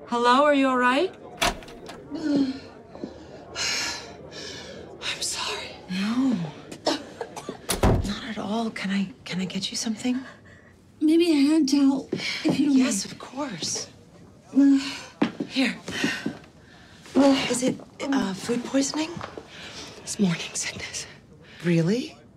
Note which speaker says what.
Speaker 1: Hello, are you all right?
Speaker 2: I'm sorry.
Speaker 3: No. Not at all. Can I get you something?
Speaker 2: Maybe a hand towel, if you don't
Speaker 3: Yes, of course. Here. Is it food poisoning?
Speaker 2: It's morning sickness.
Speaker 3: Really?